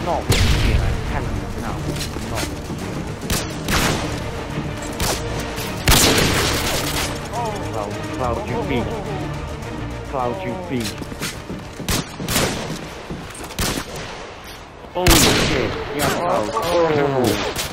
Not you know, cannon. No, not. Cloud, you beast. Cloud, you beast. Holy shit, yeah, Cloud. Oh.